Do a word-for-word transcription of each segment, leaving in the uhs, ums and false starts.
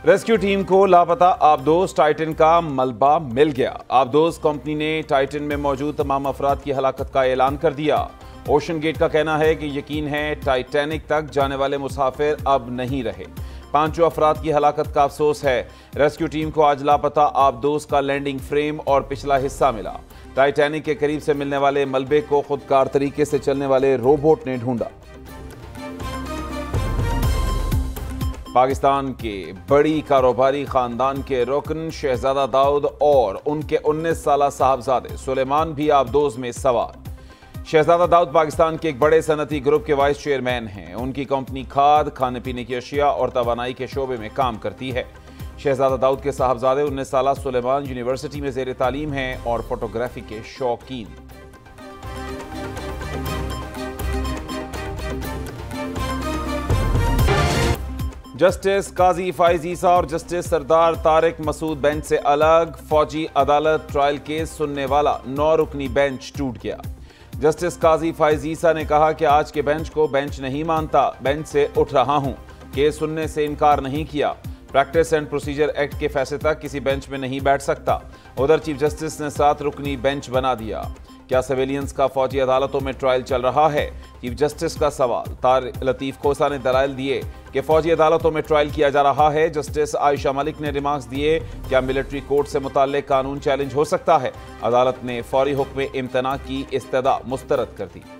Rescue team को लापता आबदोज Titan का मलबा मिल गया। आबदोज कंपनी ने टाइटन में मौजूद तमाम अफराद की हलाकत का ऐलान कर दिया। ओशन गेट का कहना है कि यकीन है टाइटैनिक तक जाने वाले मुसाफिर अब नहीं रहे। पांचों अफराद की हलाकत का अफसोस है। रेस्क्यू टीम को आज लापता आबदोज का लैंडिंग फ्रेम और पिछला हिस्सा मिला। टाइटैनिक के करीब से मिलने वाले मलबे को खुदकार तरीके से चलने वाले रोबोट ने ढूंढा। पाकिस्तान के बड़ी कारोबारी खानदान के रुकन शहजादा दाऊद और उनके उन्नीस साला साहबजादे सुलेमान भी आबदोज में सवार। शहजादा दाऊद पाकिस्तान के एक बड़े सनती ग्रुप के वाइस चेयरमैन हैं। उनकी कंपनी खाद, खाने पीने की अशिया और तवानाई के शोबे में काम करती है। शहजादा दाऊद के साहबजादे उन्नीस साला सुलेमान यूनिवर्सिटी में जेर तालीम हैं और फोटोग्राफी के शौकीन। जस्टिस काजी फाइज ईसा और जस्टिस सरदार तारिक मसूद बेंच से अलग। फौजी अदालत ट्रायल केस सुनने वाला नौ रुकनी बेंच टूट गया। जस्टिस काजी फाइज ईसा ने कहा कि आज के बेंच को बेंच नहीं मानता, बेंच से उठ रहा हूं। केस सुनने से इनकार नहीं किया। प्रैक्टिस एंड प्रोसीजर एक्ट के फैसले तक किसी बेंच में नहीं बैठ सकता। उधर चीफ जस्टिस ने सात रुकनी बेंच बना दिया। क्या सिविलियंस का फौजी अदालतों में ट्रायल चल रहा है? चीफ जस्टिस का सवाल। तार लतीफ खोसा ने दलाइल दिए कि फौजी अदालतों में ट्रायल किया जा रहा है। जस्टिस आयशा मलिक ने रिमार्क्स दिए, क्या मिलिट्री कोर्ट से मुताल्लिक कानून चैलेंज हो सकता है? अदालत ने फौरी हुक्म इम्तना की इस्तदा मुस्तरद कर दी।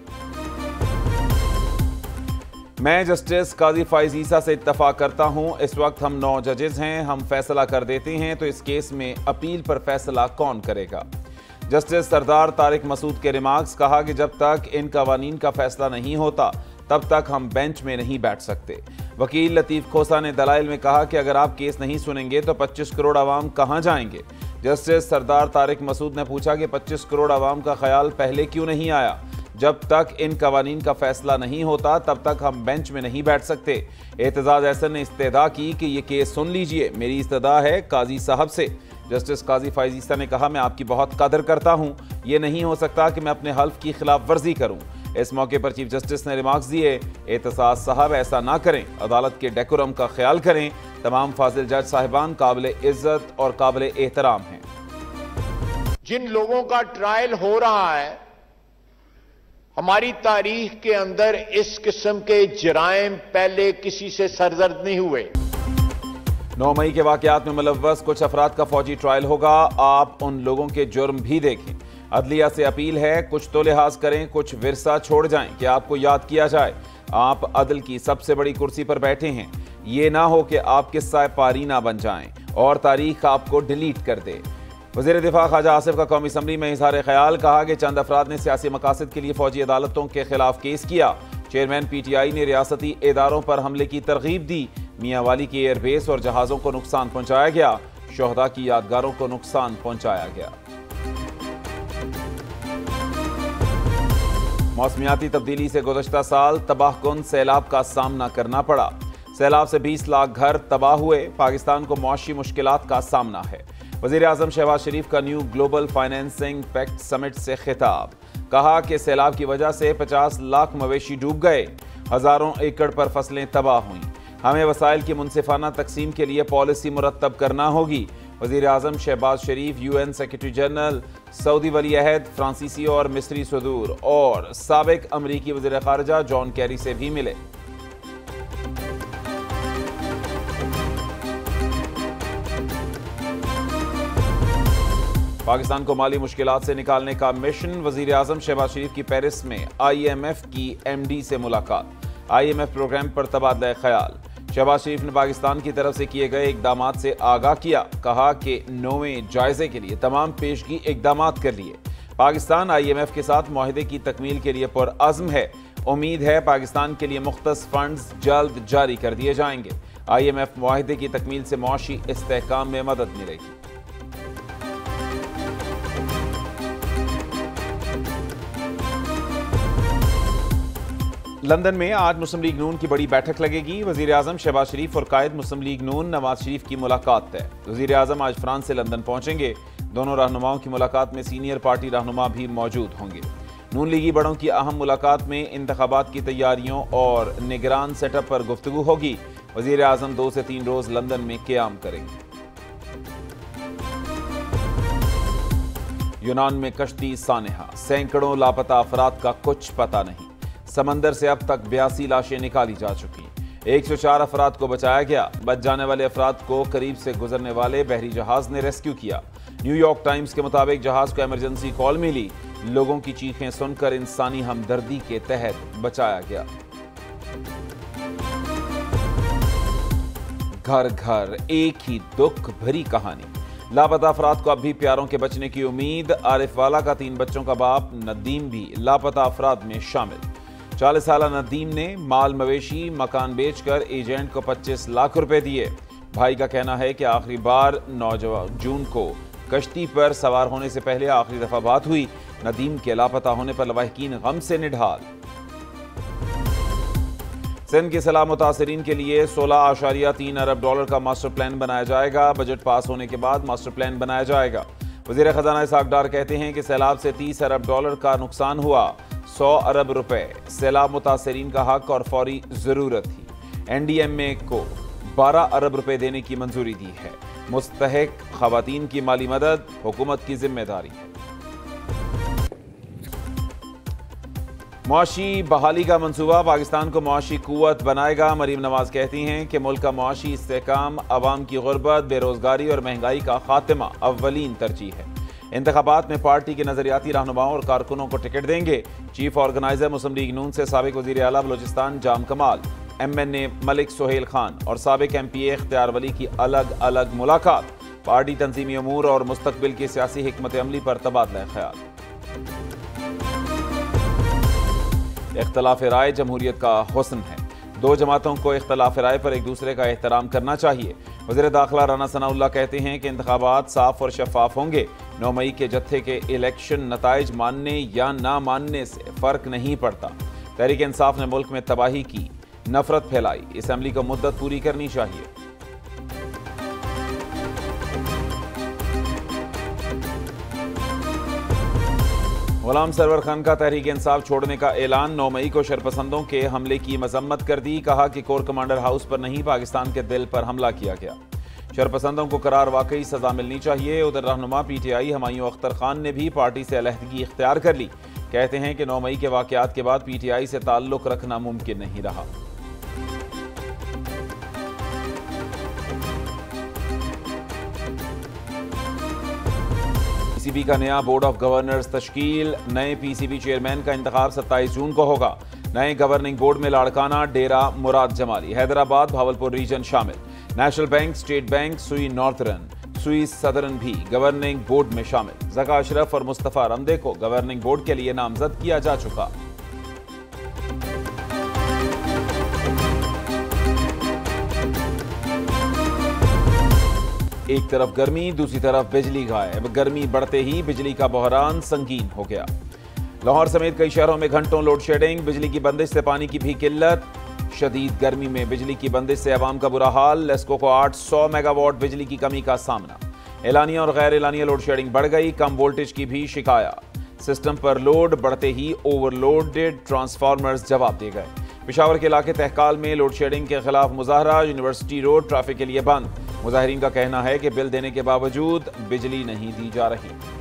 मैं जस्टिस काजी फाइज ईसा से इत्तफाक करता हूं। इस वक्त हम नौ जजेस हैं, हम फैसला कर देते हैं तो इस केस में अपील पर फैसला कौन करेगा? जस्टिस सरदार तारिक मसूद के रिमार्क्स। कहा कि जब तक इन कवानीन का फैसला नहीं होता तब तक हम बेंच में नहीं बैठ सकते। वकील लतीफ खोसा ने दलाइल में कहा कि अगर आप केस नहीं सुनेंगे तो पच्चीस करोड़ आवाम कहां जाएंगे? जस्टिस सरदार तारिक मसूद ने पूछा कि पच्चीस करोड़ आवाम का ख्याल पहले क्यों नहीं आया? जब तक इन कवानीन का फैसला नहीं होता तब तक हम बेंच में नहीं बैठ सकते। एतजाज एहसन ने इस्तदा की कि ये केस सुन लीजिए, मेरी इस्तदा है काजी साहब से। जस्टिस काजी फाइज ईसा ने कहा, मैं आपकी बहुत कदर करता हूं, ये नहीं हो सकता कि मैं अपने हल्फ की खिलाफ वर्जी करूं। इस मौके पर चीफ जस्टिस ने रिमार्क्स दिए, एतजाज साहब ऐसा ना करें, अदालत के डेकोरम का ख्याल करें। तमाम फाजिल जज साहिबान काबिल इज्जत और काबिल एहतराम हैं। जिन लोगों का ट्रायल हो रहा है, हमारी तारीख के अंदर इस किस्म के जराइम पहले किसी से सरजर्द नहीं हुए। नौ मई के वाकयात में मुलव्वस कुछ अफराद का फौजी ट्रायल होगा। आप उन लोगों के जुर्म भी देखें। अदलिया से अपील है, कुछ तो लिहाज करें, कुछ विरसा छोड़ जाएं कि आपको याद किया जाए। आप अदल की सबसे बड़ी कुर्सी पर बैठे हैं। ये ना हो कि आप किस्सा पारी ना बन जाएं और तारीख आपको डिलीट कर दे। वज़ीर दिफा ख्वाजा आसिफ का कौमी असम्बली में इजहार ख्याल। कहा कि चंद अफराद ने सियासी मकासद के लिए फौजी अदालतों के खिलाफ केस किया। चेयरमैन पी टी आई ने रियासती इदारों पर हमले की तरगीब दी। मियाँ वाली की एयरबेस और जहाज़ों को नुकसान पहुंचाया गया। शोहदा की यादगारों को नुकसान पहुंचाया गया। मौसमियाती तब्दीली से गुज़श्ता साल तबाहकुन सैलाब का सामना करना पड़ा। सैलाब से बीस लाख घर तबाह हुए। पाकिस्तान को मुआशी मुश्किलात का सामना है। वज़ीर आज़म शहबाज शरीफ का new global financing pact summit से खिताब। कहा कि सैलाब की वजह से पचास लाख मवेशी डूब गए, हजारों एकड़ पर फसलें तबाह हुई। हमें वसाइल की मुनसिफाना तकसीम के लिए पॉलिसी मुरतब करना होगी। वज़ीर आज़म Shehbaz Sharif UN secretary general, Saudi वली अहद, फ्रांसीसी और मिस्री सदूर और साबिक अमरीकी वज़ीर ख़ारिजा जॉन कैरी से भी मिले। पाकिस्तान को माली मुश्किलात से निकालने का मिशन। वज़ीर आज़म शहबाज शरीफ की पेरिस में आई एम एफ की एम डी से मुलाकात। आई एम एफ प्रोग्राम पर तबादला ख्याल। शहबाज शरीफ ने पाकिस्तान की तरफ से किए गए इकदामात से आगाह किया। कहा कि नौवें जायजे के लिए तमाम पेशगी इकदामात कर लिए। पाकिस्तान आई एम एफ के साथ मुआहदे की तकमील के लिए पुरअज़्म है। उम्मीद है पाकिस्तान के लिए मुख्तस फंड्स जल्द जारी कर दिए जाएंगे। आई एम एफ मुआहदे की तकमील से मुआशी इस्तेहकाम में मदद मिलेगी। लंदन में आज मुस्लिम लीग नून की बड़ी बैठक लगेगी। वज़ीर आज़म शहबाज शरीफ और कायद मुस्लिम लीग नून नवाज शरीफ की मुलाकात है। वज़ीर आज़म आज फ्रांस से लंदन पहुंचेंगे। दोनों रहनुमाओं की मुलाकात में सीनियर पार्टी रहनुमा भी मौजूद होंगे। नून लीगी बड़ों की अहम मुलाकात में इंतखाबात की तैयारियों और निगरान सेटअप पर गुफ्तगू होगी। वजीर आजम दो से तीन रोज लंदन में क़याम करेंगे। यूनान में कश्ती सानेहा, सैकड़ों लापता अफराद का कुछ पता नहीं। समंदर से अब तक बयासी लाशें निकाली जा चुकी। एक सौ चार अफराद को बचाया गया। बच जाने वाले अफराद को करीब से गुजरने वाले बहरी जहाज ने रेस्क्यू किया। न्यूयॉर्क टाइम्स के मुताबिक जहाज को इमरजेंसी कॉल मिली। लोगों की चीखें सुनकर इंसानी हमदर्दी के तहत बचाया गया। घर घर एक ही दुख भरी कहानी। लापता अफराद को अब भी प्यारों के बचने की उम्मीद। आरिफ वाला का तीन बच्चों का बाप नदीम भी लापता अफराद में शामिल। चालीस साल नदीम ने माल मवेशी मकान बेचकर एजेंट को पच्चीस लाख रुपए दिए। भाई का कहना है कि आखिरी बार नौ जून को कश्ती पर सवार होने से पहले आखिरी दफा बात हुई। नदीम के लापता होने पर लवाहिकीन गम से निढाल। सिंध के सैलाब मुतासरीन के लिए सोलह आशारिया तीन अरब डॉलर का मास्टर प्लान बनाया जाएगा। बजट पास होने के बाद मास्टर प्लान बनाया जाएगा। वजीर खजाना इसहाक डार कहते हैं कि सैलाब से तीस अरब डॉलर का नुकसान हुआ। सौ अरब रुपए सैलाब मुतासरीन का हक और फौरी जरूरत थी। एनडीएमए को बारह अरब रुपए देने की मंजूरी दी है। मुस्तहिक खवातीन की माली मदद हुकूमत की जिम्मेदारी है। मुआशी बहाली का मंसूबा पाकिस्तान को मुआशी कुव्वत बनाएगा। मरीम नवाज कहती हैं कि मुल्क का मुआशी इस्तेहकाम, अवाम की गुर्बत, बेरोजगारी और महंगाई का खात्मा अव्वलीन तरजीह है। इंतखाबात में पार्टी के नजरियाती रहनुमाओं और कारकुनों को टिकट देंगे। चीफ ऑर्गेनाइजर मुस्लिम लीग नून से साबिक वजीर आला Balochistan Jam Kamal, M N A Malik Sohail Khan और साबिक एम पी ए इख्तियार वली की अलग अलग मुलाकात। पार्टी तंजीमी अमूर और मुस्तकबिल की सियासी हिकमत अमली पर तबादला ख्याल। इख्तलाफ राय जमहूरियत का हुस्न है। दो जमातों को इख्तलाफ राय पर एक दूसरे का एहतराम करना चाहिए। वज़ीर दाखिला राना सनाउल्लाह कहते हैं कि इंतखाबात साफ और शफाफ होंगे। नौ मई के जत्थे के इलेक्शन नताइज मानने या ना मानने से फर्क नहीं पड़ता। तहरीक इंसाफ ने मुल्क में तबाही की, नफरत फैलाई। असम्बली को मुद्दत पूरी करनी चाहिए। गुलाम सरवर खान का तहरीक इंसाफ छोड़ने का ऐलान। नौ मई को शरपसंदों के हमले की मजम्मत कर दी। कहा कि कोर कमांडर हाउस पर नहीं, पाकिस्तान के दिल पर हमला किया गया। शरपसंदों को करार वाकई सजा मिलनी चाहिए। उधर रहनुमा पीटीआई हुमायूं अख्तर खान ने भी पार्टी से अलहदगी इख्तियार कर ली। कहते हैं कि नौ मई के वाकयात के बाद पीटीआई से ताल्लुक रखना मुमकिन नहीं रहा। पीसीबी का नया बोर्ड ऑफ गवर्नर्स तश्कील। नए पीसीबी चेयरमैन का इंतखाब सत्ताईस जून को होगा। नए गवर्निंग बोर्ड में लाड़काना, डेरा मुराद जमाली, हैदराबाद, भावलपुर रीजन शामिल। National bank, state bank, Sui northern, Sui southern भी गवर्निंग बोर्ड में शामिल। ज़का अशरफ और मुस्तफ़ा रमदे को गवर्निंग बोर्ड के लिए नामजद किया जा चुका। एक तरफ गर्मी, दूसरी तरफ बिजली गायब। गर्मी बढ़ते ही बिजली का बहरान संगीन हो गया। लाहौर समेत कई शहरों में घंटों लोड शेडिंग। बिजली की बंदिश से पानी की भी किल्लत। शदीद गर्मी में बिजली की बंदिश से अवाम का बुरा हाल। लेस्को को आठ सौ मेगावाट बिजली की कमी का सामना। एलानिया और गैर एलानिया लोड शेडिंग बढ़ गई। कम वोल्टेज की भी शिकायत। सिस्टम पर लोड बढ़ते ही ओवरलोडेड ट्रांसफार्मर्स जवाब दे गए। पेशावर के इलाके तहकाल में लोड शेडिंग के खिलाफ मुजाहरा। यूनिवर्सिटी रोड ट्रैफिक के लिए बंद। मुजाहिरीन का कहना है कि बिल देने के बावजूद बिजली नहीं दी जा रही।